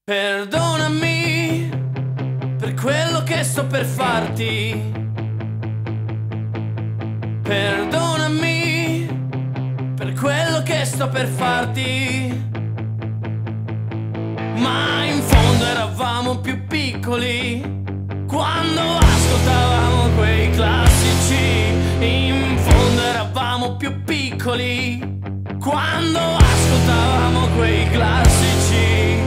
Perdonami per quello che sto per farti. Perdonami per quello che sto per farti. Ma in fondo eravamo più piccoli quando ascoltavamo quei classici. In fondo eravamo più piccoli quando ascoltavamo quei classici.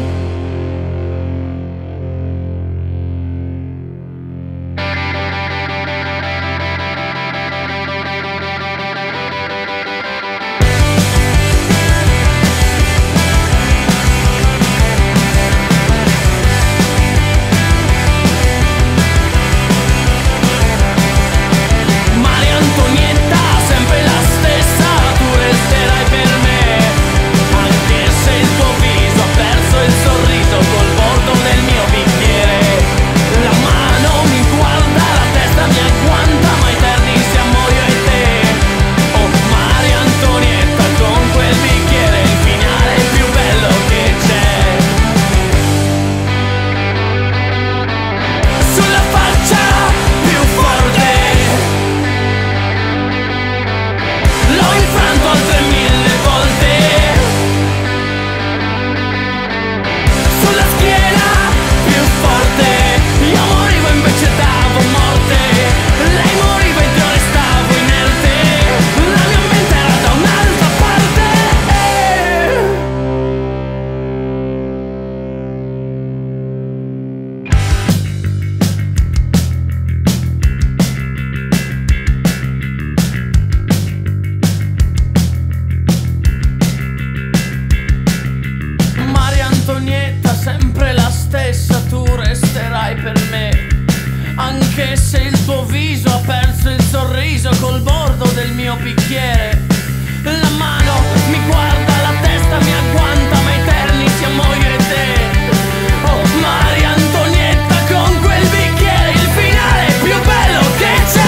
Sempre la stessa, tu resterai per me. Anche se il tuo viso ha perso il sorriso col bordo del mio bicchiere. La mano mi guarda, la testa mi agguanta, ma eterni siamo io e te. Oh Maria Antonietta, con quel bicchiere il finale più bello che c'è.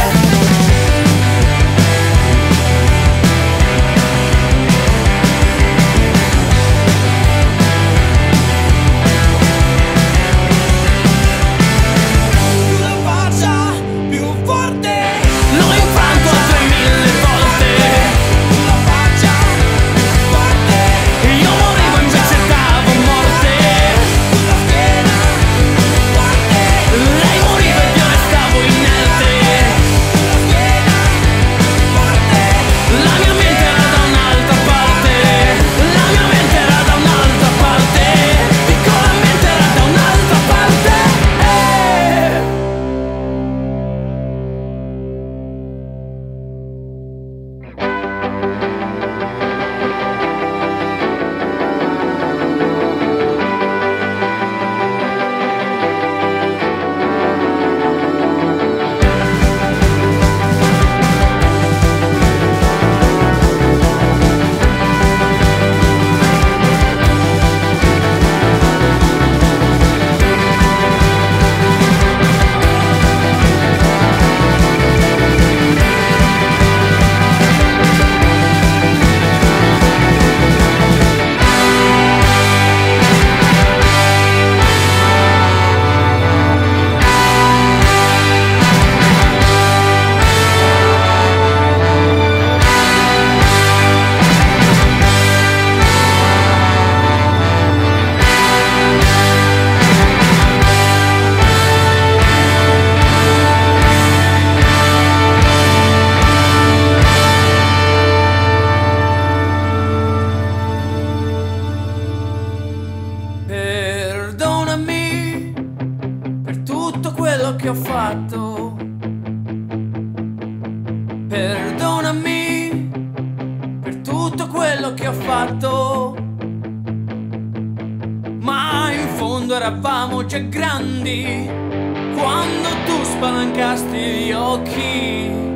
Perdonami per tutto quello che ho fatto. Perdonami per tutto quello che ho fatto. Ma in fondo eravamo già grandi quando tu spalancasti gli occhi.